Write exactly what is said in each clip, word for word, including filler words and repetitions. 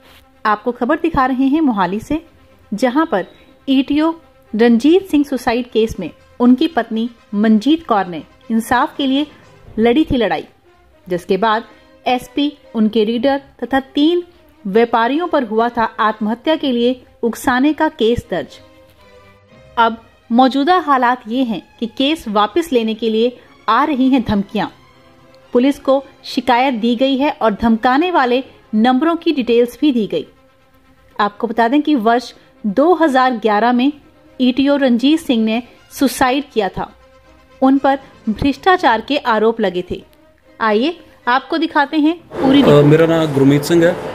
आपको खबर दिखा रहे हैं मोहाली से, जहां पर ETO Ranjit Singh suicide case में उनकी पत्नी मनजीत कौर ने इंसाफ के लिए लड़ी थी लड़ाई, जिसके बाद एसपी, उनके रीडर तथा तीन व्यापारियों पर हुआ था आत्महत्या के लिए उकसाने का केस दर्ज। अब मौजूदा हालात ये हैं कि केस वापस लेने के लिए आ रही हैं धमकियां। पुलिस को शिकायत दी गई है और धमकाने वाले नंबरों की डिटेल्स भी दी गई। आपको बता दें कि वर्ष दो हज़ार ग्यारह में ईटीओ रंजीत सिंह ने सुसाइड किया था। उन पर भ्रष्टाचार के आरोप लगे थे। आइए आपको दिखाते हैं पूरी। आ, मेरा नाम गुरमीत सिंह है।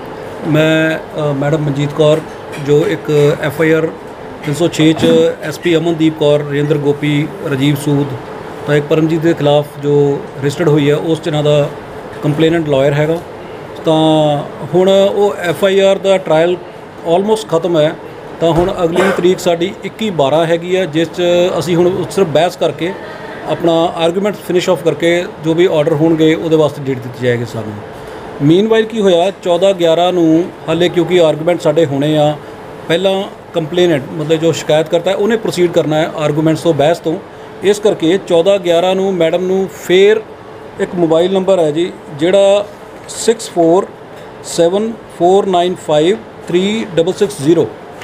मैं मैडम मनजीत कौर जो एक एफ आई आर तीन सौ छे च एस पी अमनदीप कौर, रेंद्र गोपी, राजीव सूद तो एक परमजीत के खिलाफ जो रजिस्टर्ड हुई है, उस इन्हों का कंप्लेनेंट लॉयर हैगा। तो हुण वो एफ आई आर का ट्रायल ऑलमोस्ट खत्म है। तो हुण अगली तरीक साडी इक्की बारह हैगी है, जिस असी हुण सिर्फ बहस करके अपना आर्गूमेंट फिनिश ऑफ करके जो भी ऑर्डर होणगे उहदे वास्ते डेट दी जाएगी सानूं। मीन वाइल की होया चौदह ग्यारह नूं हाले क्योंकि आर्गूमेंट साडे होने आ, पहला कंप्लेनेंट मतलब जो शिकायत करता है उन्हें प्रोसीड करना है आर्गूमेंट्स तो बहस तो, इस करके चौदह ग्यारह नूं मैडम नूं फिर एक मोबाइल नंबर है जी जिहड़ा six four seven four nine five three double six zero,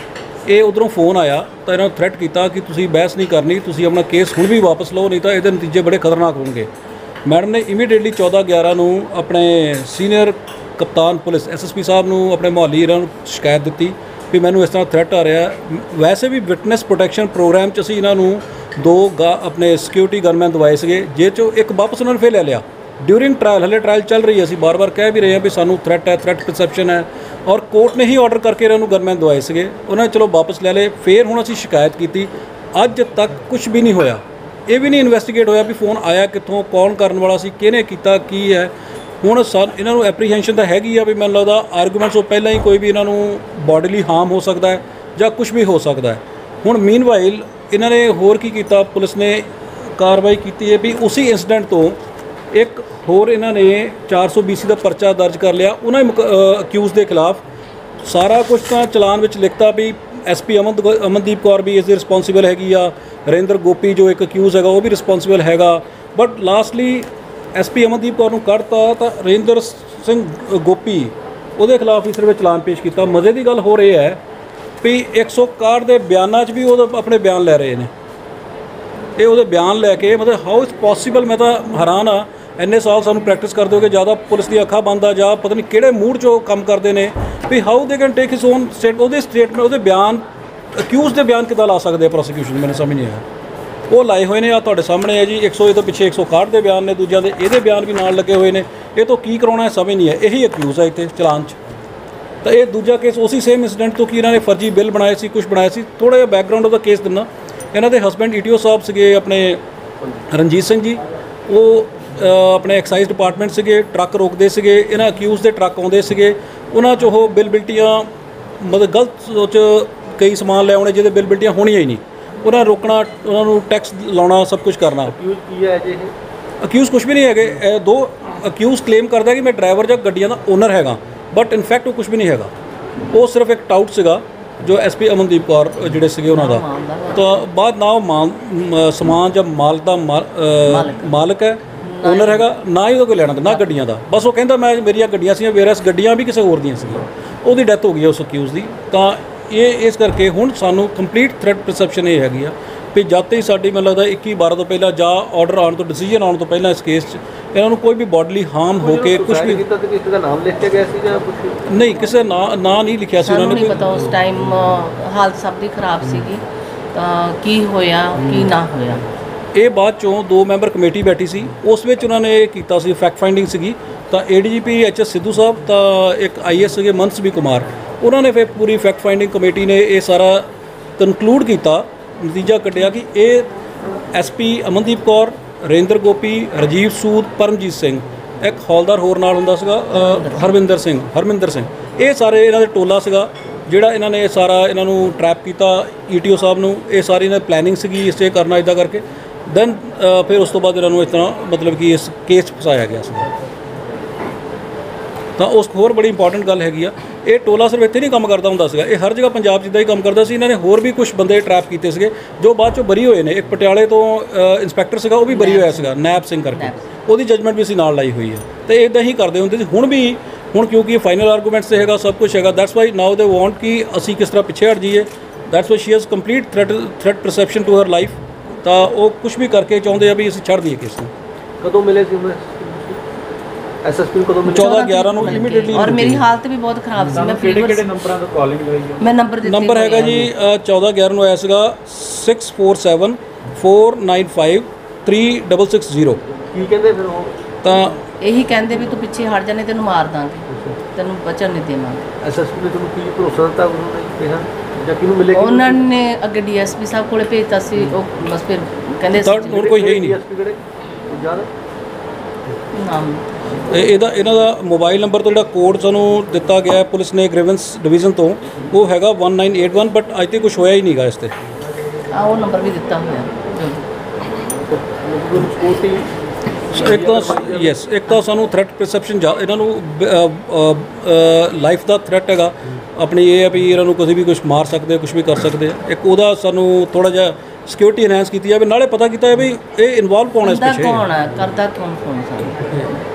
ये उधरों फोन आया तो इन्होंने थ्रैट किया कि तुसी बहस नहीं करनी, तुसी अपना केस हुण भी वापस लो, नहीं तो ये नतीजे बड़े खतरनाक होंगे। मैडम ने इमीडिएटली चौदह ग्यारह नूं अपने सीनियर कप्तान पुलिस एस एस पी साहब नूं अपने मोहाली इन्होंने शिकायत दी भी मैनू इस तरह थ्रैट आ रहा। वैसे भी विटनेस प्रोटैक्शन प्रोग्राम च असी इन्हों दो गा अपने सिक्योरिटी गनमैन दवाए थे, जे चो एक वापस उन्होंने फिर ले लिया ड्यूरिंग ट्रायल। हले ट्रायल चल रही है, असी बार बार कह भी रहे हैं भी सानू थ्रैट है, थ्रैट परसैप्शन है, और कोर्ट ने ही ऑर्डर करके इन्होंने गनमैन दवाए थे, उन्होंने चलो वापस ले ले। फिर हुण असी शिकायत की, अज तक कुछ भी नहीं होया। ये भी नहीं इन्वैस्टिगेट होया भी फोन आया कितों, कौन करने वाला सी, किहने कीता, की है। हुण सन इन्हों एप्रीहेंशन तो हैगी आ भी मैनूं लगदा आर्गूमेंट्स तो पहले ही कोई भी इन्हों बॉडीली हार्म हो सकता है या कुछ भी हो सकता है। हुण मीन वाइल इन्होंने होर की कीता, पुलिस ने कार्रवाई की है भी उसी इंसीडेंट तो एक होर इन्होंने चार सौ बीसी का परचा दर्ज कर लिया उन्होंने अक्यूज़ के खिलाफ। सारा कुछ तो चलान में लिखता भी एस पी अमन अमनदीप कौर भी इसकी रिस्पोंसिबल हैगी आ, रेंद्र गोपी जो एक अक्यूज़ हैगा वो भी रिस्पोंसिबल हैगा। But lastly S P Amandeep Kaur नूं कढ़ता तो रेंद्र सिंह गोपी उहदे खिलाफ इस तरह चलान पेश किया। मज़े की गल हो रही है भी एक सौ इकाहठ के बयानों भी वो अपने बयान लै रहे हैं, ये वो बयान लैके मतलब हाउ इज़ पॉसीबल। मैं तो हैरान हाँ, इन्ने साल सानू प्रैक्टिस करते हो कि ज़्यादा पुलिस की अखा बंद आ जा पता नहीं किहड़े मूड चो काम करते हैं भी how they can take his own state वो स्टेटमेंट वो बयान अक्यूज़ के बयान कितना ला सकते हैं प्रोसिक्यूशन, मैंने समझ नहीं आया। वो लाए हुए ने आ तुहाडे सामने है जी, एक सौ ये तो पिछे एक सौ इकाहठ के बयान ने, दूजिया के ये बयान भी नाल लगे हुए हैं। ये तो की करवाना है समझ नहीं है, यही अक्यूज़ है इतने चलान च। तो ये दूजा केस उसी सेम इंसीडेंट तो कि इन्होंने फर्जी बिल बनाए सी, कुछ बनाया सी। थोड़ा जिहा बैकग्राउंड ऑफ द केस दिना, इन्हों के हसबैंड ई टी ओ साहब से अपने रणजीत सिंह जी, वो अपने एक्साइज डिपार्टमेंट से ट्रक रोकते थे, इन्होंने अक्यूज़ के ट्रक आते थे, उन्होंने चो वो बिल बिल्टियाँ मतलब गलत सोच कई समान ले आने जिहदे बिल बिल्टियाँ होनियां ही नहीं, उन्होंने रोकना, उन्होंने टैक्स लाना, सब कुछ करना। अक्यूज़ कुछ भी नहीं है, दो अक्यूज़ क्लेम करता है कि मैं ड्राइवर या गड्डियां का ओनर हैगा, बट इनफैक्ट वो कुछ भी नहीं हैगा। वो सिर्फ एक टाउट सीगा जो एस पी अमनदीप कौर जिहड़े सीगे उन्हां दा, तो बाद ना वो समान जब माल का मालिक है, ओनर हैगा, ना ही कोई लेना ना गड्डियां का। बस वो कहता मैं मेरिया गड्डियां सी, वेरस गड्डियां भी किसी होर दियां सी, वो डैथ हो गई उस अक्यूज़ की। तो ये इस करके हुण सानू कंप्लीट थ्रैट परसैप्शन ये हैगी आ भी जद ही साडी मैनूं लगदा इक्की बारह तो पहला जा ऑर्डर आने तो डिसीजन आने तो पहला इस केस इन्होंने कोई भी बॉडली हार्म होके कुछ भी नाम लिख के गया सी या कुछ नहीं, किसी ना ना नहीं लिखा सी उन्होंने। नहीं पता उस टाइम हालत सब दी खराब सीगी की होया की ना होया। ये बाद चों दो मैंबर कमेटी बैठी सी, उस विच उन्होंने कीता सी फैक्ट फाइंडिंग सीगी। तो A D G P H S Sidhu साहब तो एक आई एस सीगे मनस बी कुमार, उन्होंने फिर पूरी फैक्ट फाइंडिंग कमेटी ने ये सारा कनकलूड किया, नतीजा कढ़िया कि ये एस पी अमनदीप कौर, रेंद्र गोपी, राजीव सूद, परमजीत सिंह, एक हौलदार होर नाल हुंदा सीगा हरविंदर सिंह हरमिंदर सिंह, ये सारे इन्हां दे टोला सीगा जिहड़ा इन्हां ने सारा इन्हां नूं ट्रैप किया। ई टी ओ साहब नूं ये सारी इन्हां प्लैनिंग सीगी इस करना इदा करके, दैन फिर उस तो बाद इन्हां नूं इस तरह मतलब कि इस केस फसाया गया सीगा। ਤਾਂ ਉਸ ਹੋਰ ਬੜੀ ਇੰਪੋਰਟੈਂਟ ਗੱਲ ਹੈਗੀ ਆ, ਇਹ ਟੋਲਾ ਸਿਰਫ ਇੱਥੇ ਨਹੀਂ ਕੰਮ ਕਰਦਾ ਹੁੰਦਾ ਸੀਗਾ, ਇਹ ਹਰ ਜਗ੍ਹਾ ਪੰਜਾਬ ਜਿੱਦਾਂ ਹੀ ਕੰਮ ਕਰਦਾ ਸੀ। ਇਹਨਾਂ ਨੇ ਹੋਰ ਵੀ ਕੁਝ ਬੰਦੇ ਟਰੈਪ ਕੀਤੇ ਸੀਗੇ ਜੋ ਬਾਅਦ ਚੋਂ ਬਰੀ ਹੋਏ ਨੇ। ਇੱਕ ਪਟਿਆਲੇ ਤੋਂ ਇੰਸਪੈਕਟਰ ਸੀਗਾ, ਉਹ ਵੀ ਬਰੀ ਹੋਇਆ ਸੀਗਾ, ਨੈਬ ਸਿੰਘ ਕਰਕੇ, ਉਹਦੀ ਜਜਮੈਂਟ ਵੀ ਅਸੀਂ ਨਾਲ ਲਾਈ ਹੋਈ ਹੈ। ਤੇ ਇੱਦਾਂ ਹੀ ਕਰਦੇ ਹੁੰਦੇ ਸੀ। ਹੁਣ ਵੀ ਹੁਣ ਕਿਉਂਕਿ ਫਾਈਨਲ ਆਰਗੂਮੈਂਟਸ ਤੇ ਹੈਗਾ, ਸਭ ਕੁਝ ਹੈਗਾ, that's why now they want ਕਿ ਅਸੀਂ ਕਿਸ ਤਰ੍ਹਾਂ ਪਿੱਛੇ ਹਟ ਜਾਈਏ। That's why she has complete threat threat perception to her life. ਤਾਂ ਉਹ ਕੁਝ ਵੀ ਕਰਕੇ ਚਾਹੁੰਦੇ ਆ ਵੀ ਅਸੀਂ ਛੱਡ ਦਈਏ ਕੇਸ ਨੂੰ। ਕਦੋਂ ਮਿਲੇ ਸੀ ਐਸਐਸਪੀ ਨੂੰ? ਕਦੋਂ ਮਿਲੇ? ਚੌਦਾਂ ਗਿਆਰਾਂ ਨੂੰ ਇਮੀਡੀਏਟਲੀ। ਔਰ ਮੇਰੀ ਹਾਲਤ ਵੀ ਬਹੁਤ ਖਰਾਬ ਸੀ। ਮੈਂ ਕਿਹੜੇ ਕਿਹੜੇ ਨੰਬਰਾਂ ਤੋਂ ਕਾਲਿੰਗ ਹੋਈ ਹੈ? ਮੈਂ ਨੰਬਰ ਦਿੱਤੇ ਨੰਬਰ ਹੈਗਾ ਜੀ ਚੌਦਾਂ ਗਿਆਰਾਂ ਨੂੰ ਆਇਆ ਸੀਗਾ six four seven four nine five three six six zero. ਕੀ ਕਹਿੰਦੇ ਫਿਰ ਉਹ? ਤਾਂ ਇਹੀ ਕਹਿੰਦੇ ਵੀ ਤੂੰ ਪਿੱਛੇ ਹਟ ਜਾਣੇ, ਤੈਨੂੰ ਮਾਰ ਦਾਂਗੇ, ਤੈਨੂੰ ਬਚਣ ਨਹੀਂ ਦੇਵਾਂਗੇ। ਐਸਐਸਪੀ ਨੇ ਤੁਹਾਨੂੰ ਕੀ ਭਰੋਸਾ ਦਿੱਤਾ ਉਹਨਾਂ ਨੇ ਕਿਹਾ ਜਾਂ ਕਿਹਨੂੰ ਮਿਲੇ? ਉਹਨਾਂ ਨੇ ਅੱਗੇ ਡੀਐਸਪੀ ਸਾਹਿਬ ਕੋਲੇ ਭੇਜਤਾ ਸੀ। ਉਹ ਬਸ ਫਿਰ ਕਹਿੰਦੇ ਹੋਰ ਕੋਈ ਹੈ ਹੀ ਨਹੀਂ। ਡੀਐਸਪੀ ਕਿਹੜੇ ਯਾਦ ਨਾਮ ਇਹ ਇਹਦਾ ਇਹਨਾਂ ਦਾ ਮੋਬਾਈਲ ਨੰਬਰ ਤੋਂ ਜਿਹੜਾ ਕੋਡ ਸਾਨੂੰ ਦਿੱਤਾ ਗਿਆ ਹੈ ਪੁਲਿਸ ਨੇ ਗ੍ਰੀਵੈਂਸ ਡਿਵੀਜ਼ਨ ਤੋਂ, ਉਹ ਹੈਗਾ one nine eight one, but ਅੱਜ ਤੇ ਕੁਝ ਹੋਇਆ ਹੀ ਨਹੀਂਗਾ ਇਸ ਤੇ। ਆ ਉਹ ਨੰਬਰ ਵੀ ਦਿੱਤਾ ਹੋਇਆ। ਇੱਕ ਤਾਂ ਯੈਸ, ਇੱਕ ਤਾਂ ਸਾਨੂੰ ਥ੍ਰੈਟ ਪਰਸੈਪਸ਼ਨ ਇਹਨਾਂ ਨੂੰ ਲਾਈਫ ਦਾ ਥ੍ਰੈਟ ਹੈਗਾ ਆਪਣੀ, ਇਹ ਹੈ ਵੀ ਇਹਨਾਂ ਨੂੰ ਕਦੇ ਵੀ ਕੁਝ ਮਾਰ ਸਕਦੇ, ਕੁਝ ਵੀ ਕਰ ਸਕਦੇ ਆ। ਇੱਕ ਉਹਦਾ ਸਾਨੂੰ ਥੋੜ੍ਹਾ ਜਿਹਾ ਸਿਕਿਉਰਿਟੀ ਇਨਹੈਂਸ ਕੀਤੀ ਜਾਵੇ, ਨਾਲੇ ਪਤਾ ਕੀਤਾ ਜਾਵੇ ਵੀ ਇਹ ਇਨਵੋਲਵ ਕੌਣ ਹੈ ਇਸ ਪਿੱਛੇ, ਕੌਣ ਹੈ, ਕਰਦਾ ਕੌਣ ਕੌਣ ਸਾਨੂੰ।